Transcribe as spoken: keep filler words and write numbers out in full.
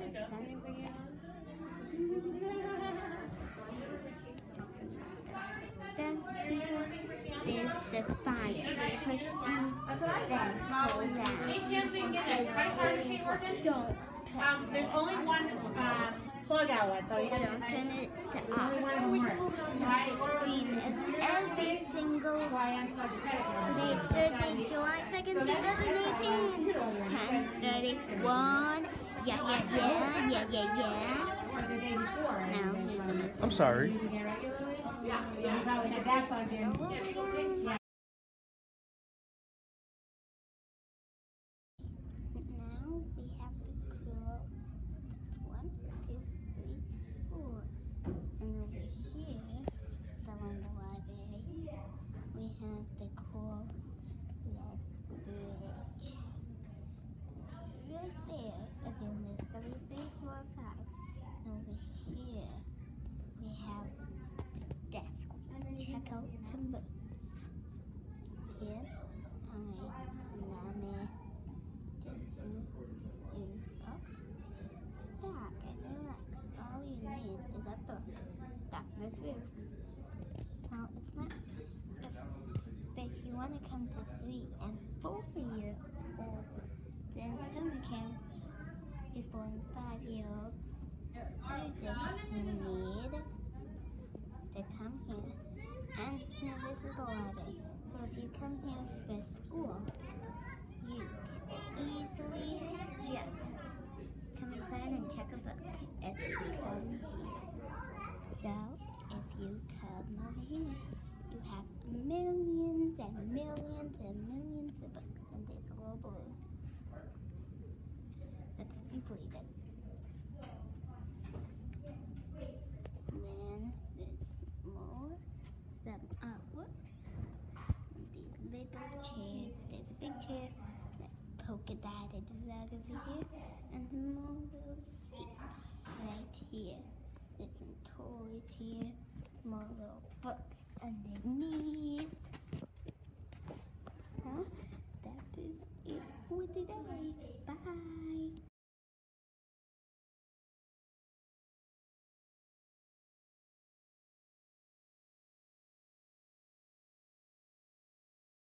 There's people, there's the fire. Push in, then hold down. Don't press. Um, there's only one um, plug outlet, so you have Don't turn it to off. Screen every single today, Thursday, July second, two thousand eighteen. ten thirty-one. Yeah, yeah, yeah, yeah, yeah, yeah. Now here's a I'm sorry. Yeah, so you probably had that plugged in. Yeah. Now we have the cool one, two, three, four. And over here, still in the library, we have the cool red bridge. Right there, if you miss three, three, four, five. And over here, we have the desk. We check out some books. Kid, I, Name, do you up? Back and relax. All you need is a book. Darkness is. Well, it's not. If, if you want to come to three and four year old, then summer camp is for five year olds. You just need to come here. And now this is the library. So if you come here for school, you can easily just come inside and check a book if you come here. So if you come over here, you have millions and millions and millions of books. And there's a little balloon. Let's deflate it. Then there's more, some artwork. These little chairs. There's a big chair, that polka dotted rug over here, and some more little seats right here. There's some toys here, more little books underneath. So that is it for today.